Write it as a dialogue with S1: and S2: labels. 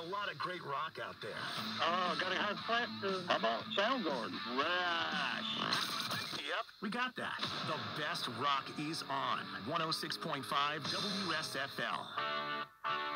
S1: a lot of great rock out there.
S2: Oh, gotta have practice. How about Soundgarden?
S1: Rush. Yep, we got that. The best rock is on 106.5 WSFL.